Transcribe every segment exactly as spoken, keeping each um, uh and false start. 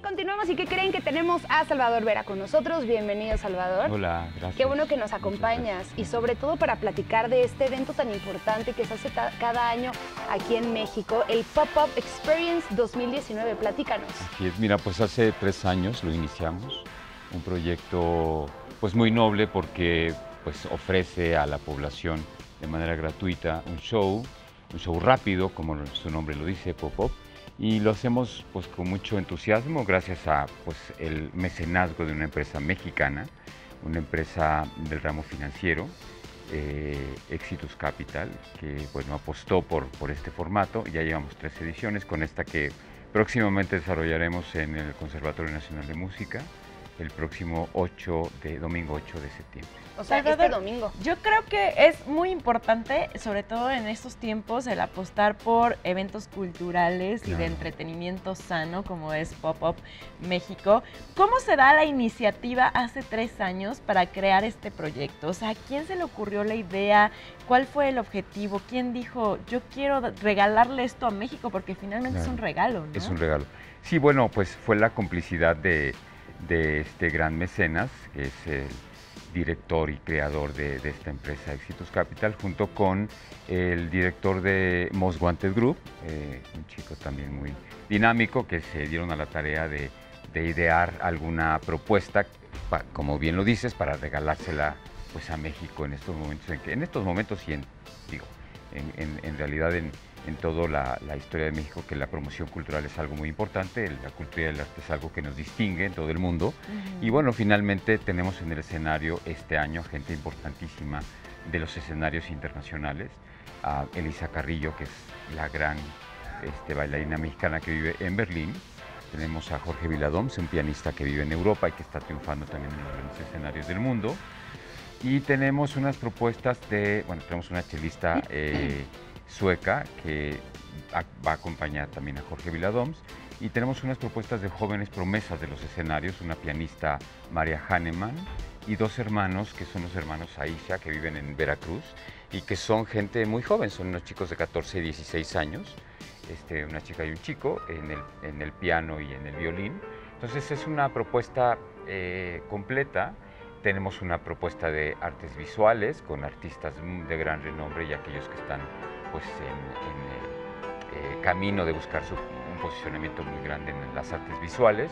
continuamos. ¿Y qué creen? Que tenemos a Salvador Vera con nosotros. Bienvenido, Salvador. Hola, gracias. Qué bueno que nos acompañas y sobre todo para platicar de este evento tan importante que se hace cada año aquí en México, el Pop-Up Experience dos mil diecinueve. Platícanos. Así es, mira, pues hace tres años lo iniciamos, un proyecto pues muy noble porque pues ofrece a la población de manera gratuita un show, un show rápido, como su nombre lo dice, Pop-Up, y lo hacemos pues con mucho entusiasmo gracias a pues el mecenazgo de una empresa mexicana, una empresa del ramo financiero, eh, Exitus Capital, que bueno, apostó por, por este formato. Ya llevamos tres ediciones, con esta que próximamente desarrollaremos en el Conservatorio Nacional de Música el próximo ocho de, domingo ocho de septiembre. O sea, Salvador, este domingo. Yo creo que es muy importante, sobre todo en estos tiempos, el apostar por eventos culturales Claro. y de entretenimiento sano, como es Pop-Up México. ¿Cómo se da la iniciativa hace tres años para crear este proyecto? O sea, ¿a quién se le ocurrió la idea? ¿Cuál fue el objetivo? ¿Quién dijo, yo quiero regalarle esto a México? Porque finalmente Claro. es un regalo, ¿no? Es un regalo. Sí, bueno, pues fue la complicidad de, de este gran mecenas, que es el director y creador de, de esta empresa Exitus Capital, junto con el director de Most Wanted Group, eh, un chico también muy dinámico, que se dieron a la tarea de, de idear alguna propuesta, pa, como bien lo dices, para regalársela pues a México en estos momentos, en, que, en estos momentos y en, digo, en, en, en realidad en, en toda la, la historia de México, que la promoción cultural es algo muy importante, la cultura y el arte es algo que nos distingue en todo el mundo. Uh-huh. Y bueno, finalmente tenemos en el escenario este año gente importantísima de los escenarios internacionales, a Elisa Carrillo, que es la gran este, bailarina mexicana que vive en Berlín. Tenemos a Jorge Viladoms, un pianista que vive en Europa y que está triunfando también en los grandes escenarios del mundo. Y tenemos unas propuestas de, bueno, tenemos una chelista eh, sueca que va a acompañar también a Jorge Viladoms, y tenemos unas propuestas de jóvenes promesas de los escenarios, una pianista, María Hahnemann, y dos hermanos, que son los hermanos Aisha, que viven en Veracruz, y que son gente muy joven, son unos chicos de catorce y dieciséis años, este, una chica y un chico, en el, en el piano y en el violín. Entonces es una propuesta eh, completa. Tenemos una propuesta de artes visuales con artistas de gran renombre y aquellos que están pues, en, en el eh, camino de buscar su, un posicionamiento muy grande en las artes visuales.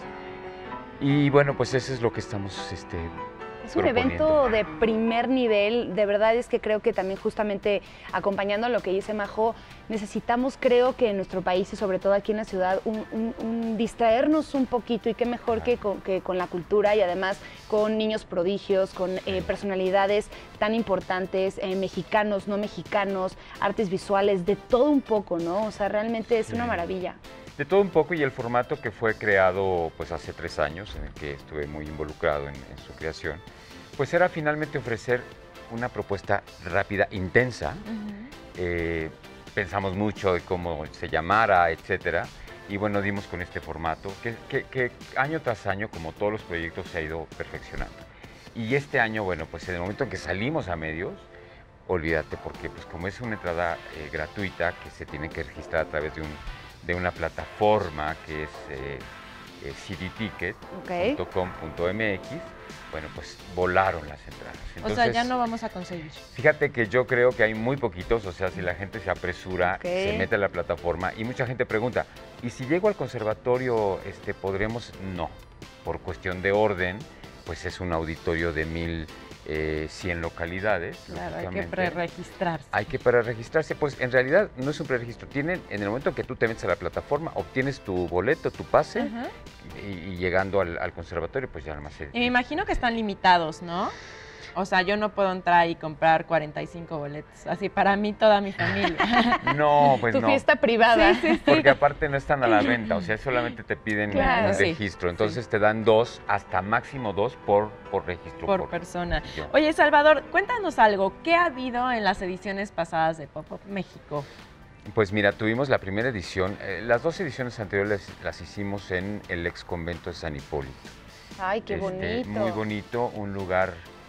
Y bueno, pues eso es lo que estamos este, Es un evento de primer nivel. De verdad es que creo que también justamente acompañando a lo que dice Majo, necesitamos, creo que en nuestro país y sobre todo aquí en la ciudad, un, un, un distraernos un poquito, y qué mejor que con, que con la cultura, y además con niños prodigios, con eh, personalidades tan importantes, eh, mexicanos, no mexicanos, artes visuales, de todo un poco, ¿no? O sea, realmente es Sí. una maravilla. De todo un poco, y el formato que fue creado pues hace tres años, en el que estuve muy involucrado en, en su creación, pues era finalmente ofrecer una propuesta rápida, intensa. Uh-huh. eh, pensamos mucho de cómo se llamara, etcétera, y bueno, dimos con este formato que, que, que año tras año, como todos los proyectos, se ha ido perfeccionando. Y este año, bueno, pues en el momento en que salimos a medios, olvídate, porque pues como es una entrada eh, gratuita que se tiene que registrar a través de un de una plataforma que es eh, eh, c d ticket punto com punto m x, bueno, pues volaron las entradas. Entonces, o sea, ya no vamos a conseguir. Fíjate que yo creo que hay muy poquitos, o sea, si la gente se apresura, okay. se mete a la plataforma, y mucha gente pregunta, ¿y si llego al conservatorio, este, podremos? No, por cuestión de orden, pues es un auditorio de mil Eh, cien localidades. Claro, hay que preregistrarse. Hay que preregistrarse, pues en realidad no es un preregistro. Tienen, en el momento que tú te metes a la plataforma, obtienes tu boleto, tu pase, uh-huh. y, y llegando al, al conservatorio, pues ya nada más se... Y me imagino que están limitados, ¿no? O sea, yo no puedo entrar y comprar cuarenta y cinco boletos, así para mí, toda mi familia. No, pues tu no. Tu fiesta privada. Sí, sí, sí. Porque aparte no están a la venta, o sea, solamente te piden claro, un sí, registro. Entonces sí. te dan dos, hasta máximo dos por, por registro. Por, por persona. Yo. Oye, Salvador, cuéntanos algo. ¿Qué ha habido en las ediciones pasadas de Pop-Up México? Pues mira, tuvimos la primera edición. Eh, las dos ediciones anteriores las hicimos en el ex convento de San Hipólito. Ay, qué este, bonito. Muy bonito, un lugar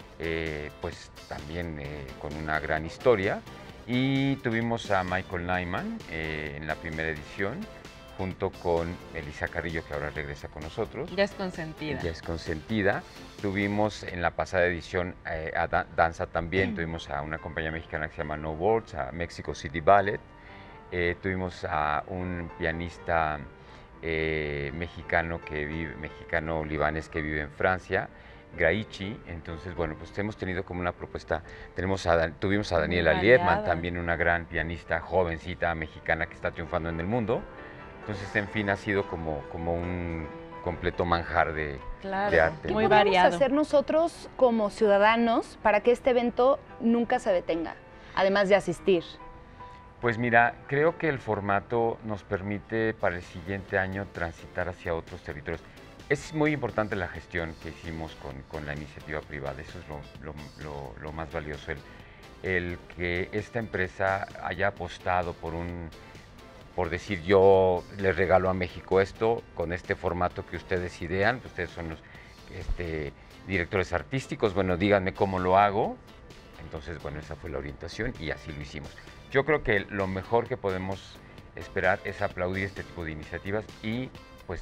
eh, pues también eh, con una gran historia. Y tuvimos a Michael Nyman eh, en la primera edición, junto con Elisa Carrillo, que ahora regresa con nosotros. Ya es consentida. Ya es consentida. Tuvimos en la pasada edición eh, a da danza también, tuvimos a una compañía mexicana que se llama No Words, a Mexico City Ballet. Eh, tuvimos a un pianista eh, mexicano que vive, mexicano libanés que vive en Francia, Graichi. Entonces, bueno, pues hemos tenido como una propuesta. Tenemos a, tuvimos a Daniela Liebman, también una gran pianista jovencita mexicana que está triunfando en el mundo. Entonces, en fin, ha sido como, como un completo manjar de, claro, de arte. ¿Qué muy podemos variado. hacer nosotros como ciudadanos para que este evento nunca se detenga, además de asistir? Pues mira, creo que el formato nos permite para el siguiente año transitar hacia otros territorios. Es muy importante la gestión que hicimos con, con la iniciativa privada, eso es lo, lo, lo, lo más valioso, el, el que esta empresa haya apostado por un, por decir yo les regalo a México esto, con este formato que ustedes idean, ustedes son los este, directores artísticos, bueno, díganme cómo lo hago. Entonces, bueno, esa fue la orientación y así lo hicimos. Yo creo que lo mejor que podemos esperar es aplaudir este tipo de iniciativas y, pues,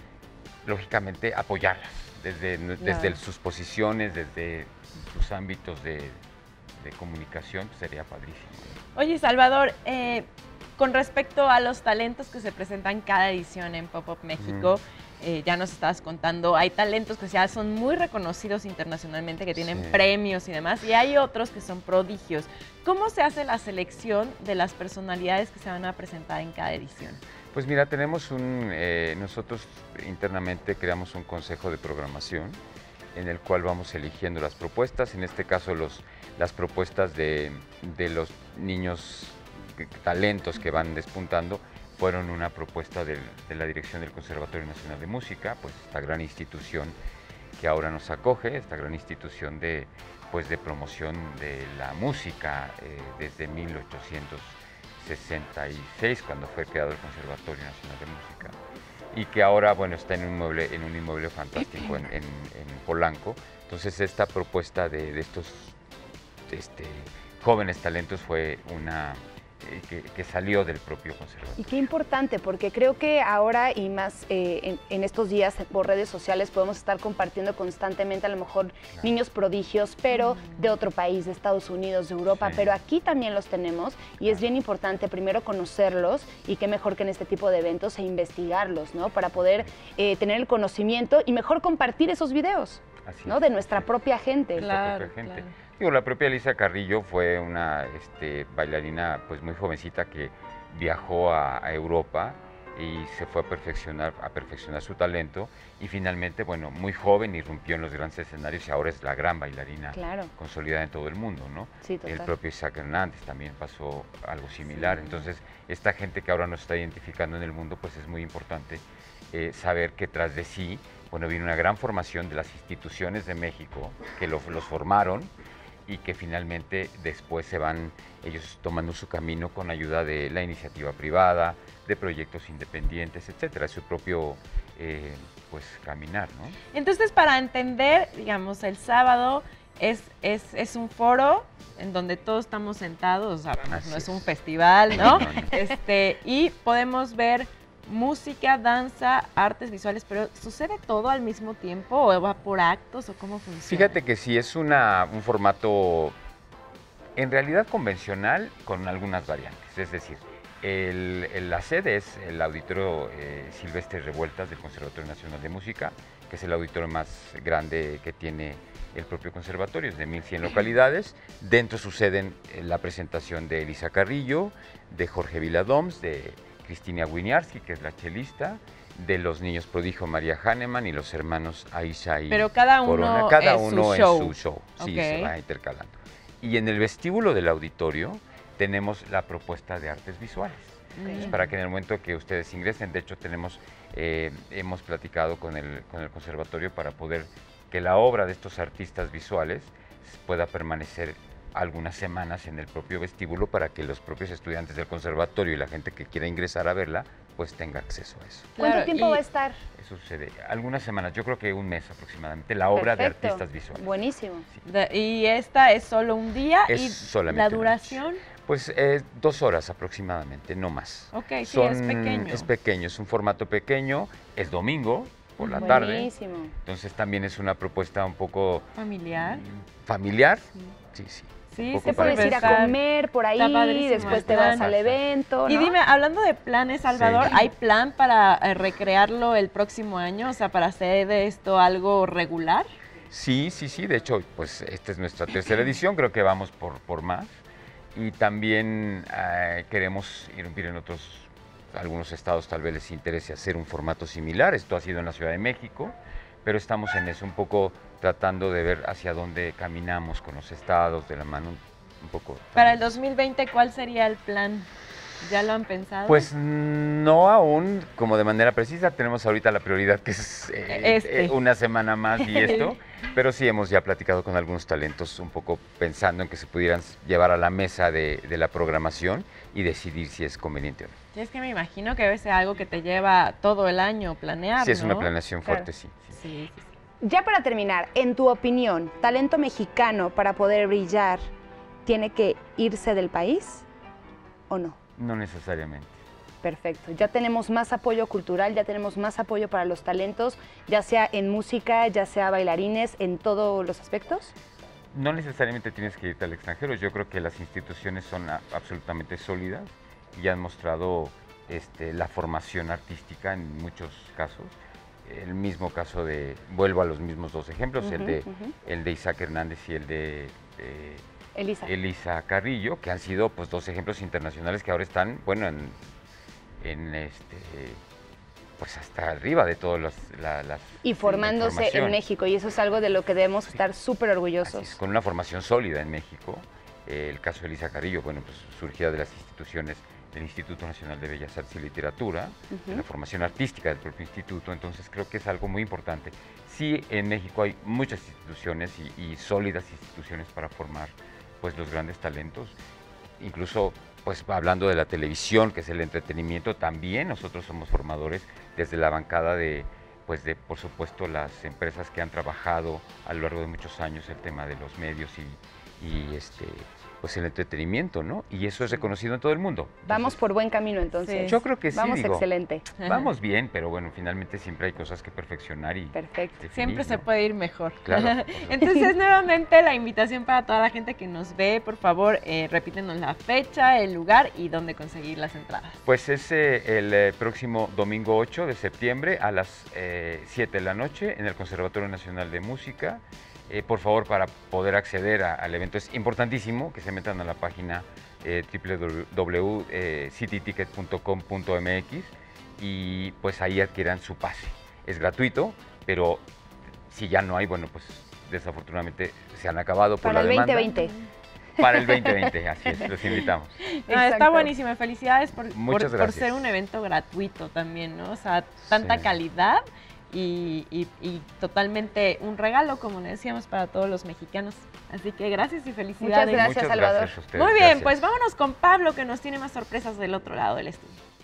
lógicamente, apoyarlas desde, no. desde sus posiciones, desde sus ámbitos de, de comunicación, pues, sería padrísimo. Oye, Salvador, eh, con respecto a los talentos que se presentan cada edición en Pop-Up México, mm. Eh, ya nos estabas contando, hay talentos que ya son muy reconocidos internacionalmente, que tienen sí. premios y demás, y hay otros que son prodigios. ¿Cómo se hace la selección de las personalidades que se van a presentar en cada edición? Pues mira, tenemos un, eh, nosotros internamente creamos un consejo de programación en el cual vamos eligiendo las propuestas, en este caso los, las propuestas de, de los niños talentos que van despuntando, fueron una propuesta de, de la dirección del Conservatorio Nacional de Música, pues esta gran institución que ahora nos acoge, esta gran institución de, pues, de promoción de la música eh, desde mil ochocientos sesenta y seis, cuando fue creado el Conservatorio Nacional de Música, y que ahora, bueno, está en un inmueble, en un inmueble fantástico en, en, en Polanco. Entonces, esta propuesta de, de estos este, jóvenes talentos fue una... Que, que salió del propio conservatorio. Y qué importante, porque creo que ahora y más eh, en, en estos días por redes sociales podemos estar compartiendo constantemente a lo mejor claro. niños prodigios, pero mm. de otro país, de Estados Unidos, de Europa, sí. pero aquí también los tenemos y claro. es bien importante primero conocerlos y qué mejor que en este tipo de eventos e investigarlos, ¿no? Para poder eh, tener el conocimiento y mejor compartir esos videos, Así ¿no? Es. De nuestra sí. propia gente. Claro, propia gente. Claro. Digo, la propia Elisa Carrillo fue una este, bailarina pues, muy jovencita que viajó a, a Europa y se fue a perfeccionar, a perfeccionar su talento y finalmente, bueno, muy joven irrumpió en los grandes escenarios y ahora es la gran bailarina claro. consolidada en todo el mundo, ¿no? Sí, total. El propio Isaac Hernández también pasó algo similar, sí. entonces esta gente que ahora nos está identificando en el mundo, pues es muy importante eh, saber que tras de sí, bueno, viene una gran formación de las instituciones de México que lo, los formaron y que finalmente después se van ellos tomando su camino con ayuda de la iniciativa privada, de proyectos independientes, etcétera, su propio eh, pues caminar, ¿no? Entonces, para entender, digamos, el sábado es, es, es un foro en donde todos estamos sentados, o sea, no es, es un festival, ¿no? no, no. Este, y podemos ver música, danza, artes visuales, pero ¿sucede todo al mismo tiempo o va por actos o cómo funciona? Fíjate que sí, es una, un formato en realidad convencional con algunas variantes, es decir, el, el, la sede es el Auditorio eh, Silvestre Revueltas del Conservatorio Nacional de Música, que es el auditorio más grande que tiene el propio conservatorio, es de mil cien localidades. Dentro suceden eh, la presentación de Elisa Carrillo, de Jorge Viladoms, de Cristina Winiarski, que es la chelista, de los niños prodigio María Hahnemann y los hermanos Aisha y Pero cada uno Corona. Cada es uno su en show. su show, sí, Okay. se va intercalando. Y en el vestíbulo del auditorio tenemos la propuesta de artes visuales. Okay. Entonces, para que en el momento que ustedes ingresen, de hecho tenemos, eh, hemos platicado con el, con el conservatorio para poder que la obra de estos artistas visuales pueda permanecer algunas semanas en el propio vestíbulo para que los propios estudiantes del conservatorio y la gente que quiera ingresar a verla pues tenga acceso a eso. ¿Cuánto Claro, tiempo y- va a estar? Eso sucede algunas semanas, yo creo que un mes aproximadamente, la obra Perfecto. de artistas visuales. Buenísimo. De- y esta es solo un día Es y solamente la una duración. Pues eh, dos horas aproximadamente, no más. Ok, sí, Son- es pequeño. Es pequeño, es un formato pequeño, es domingo por la tarde, Buenísimo. entonces también es una propuesta un poco Familiar. mm, familiar. Sí, sí. Sí, un poco se Te puedes ir a Está- comer por ahí, está padrísimo después el te vas plan. al evento, Y ¿no? dime, hablando de planes, Salvador, Sí. ¿hay plan para eh, recrearlo el próximo año? O sea, para hacer de esto algo regular. Sí, sí, sí, de hecho, pues esta es nuestra tercera edición, creo que vamos por, por más. Y también eh, queremos irrumpir en otros, algunos estados tal vez les interese hacer un formato similar. Esto ha sido en la Ciudad de México, pero estamos en eso, un poco tratando de ver hacia dónde caminamos con los estados, de la mano, un poco. Para el dos mil veinte, ¿cuál sería el plan? ¿Ya lo han pensado? Pues no aún como de manera precisa, tenemos ahorita la prioridad que es eh, Este. eh, una semana más y esto, pero sí hemos ya platicado con algunos talentos un poco pensando en que se pudieran llevar a la mesa de, de la programación y decidir si es conveniente o no. Sí, es que me imagino que debe ser algo que te lleva todo el año planear, Si es una ¿no? planeación Claro. fuerte, sí. sí. Sí, sí, sí. Ya para terminar, en tu opinión, ¿talento mexicano para poder brillar tiene que irse del país o no? No necesariamente. Perfecto. Ya tenemos más apoyo cultural, ya tenemos más apoyo para los talentos, ya sea en música, ya sea bailarines, en todos los aspectos. No necesariamente tienes que irte al extranjero, yo creo que las instituciones son a- absolutamente sólidas y han mostrado este, la formación artística en muchos casos. El mismo caso de, vuelvo a los mismos dos ejemplos, el, Ujú, de, ujú. el de Isaac Hernández y el de eh, Elisa. Elisa Carrillo, que han sido pues, dos ejemplos internacionales que ahora están, bueno, en, en este, pues hasta arriba de todas las, la- las Y formándose en información. México, y eso es algo de lo que debemos estar súper Así orgullosos. es, con una formación sólida en México. Eh, el caso de Elisa Carrillo, bueno, pues surgía de las instituciones del Instituto Nacional de Bellas Artes y Literatura, de la formación artística del propio instituto, entonces creo que es algo muy importante. Sí, en México hay muchas instituciones y, y sólidas instituciones para formar pues los grandes talentos, incluso pues hablando de la televisión, que es el entretenimiento, también nosotros somos formadores desde la bancada de, pues de, por supuesto, las empresas que han trabajado a lo largo de muchos años el tema de los medios y, y este, pues el entretenimiento, ¿no? Y eso es reconocido en todo el mundo. Vamos Entonces, por buen camino entonces. Sí. Yo creo que sí, Vamos digo, excelente. vamos bien, pero bueno, finalmente siempre hay cosas que perfeccionar y Perfecto. definir, Siempre se ¿no? puede ir mejor. Claro, por supuesto. Entonces, nuevamente la invitación para toda la gente que nos ve, por favor, eh, repítenos la fecha, el lugar y dónde conseguir las entradas. Pues es eh, el eh, próximo domingo ocho de septiembre a las eh, siete de la noche en el Conservatorio Nacional de Música. Eh, por favor, para poder acceder a- al evento es importantísimo que se metan a la página eh, doble u doble u doble u punto city ticket punto com punto m x y pues ahí adquieran su pase. Es gratuito, pero si ya no hay, bueno, pues desafortunadamente se han acabado por Para la el demanda. veinte veinte. Para el veinte veinte, así es, los invitamos. No, está Exacto. buenísimo. Felicidades por, por, Muchas por gracias. ser un evento gratuito también, ¿no? O sea, tanta Sí. calidad y, y- y totalmente un regalo, como le decíamos, para todos los mexicanos. Así que gracias y felicidades. Gracias, Muchas Salvador. gracias a ustedes. Muy bien, gracias. pues vámonos con Pablo, que nos tiene más sorpresas del otro lado del estudio.